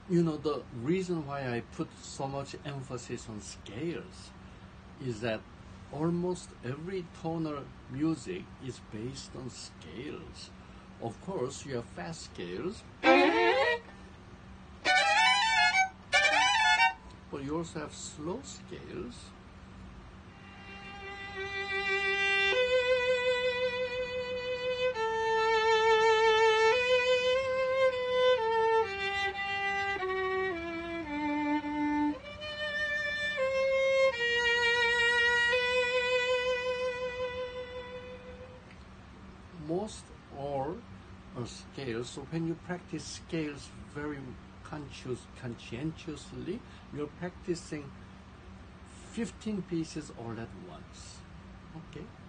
You know, the reason why I put so much emphasis on scales is that almost every tonal music is based on scales. Of course, you have fast scales, but you also have slow scales. Most all are scales, so when you practice scales very conscientiously, you're practicing 15 pieces all at once. Okay?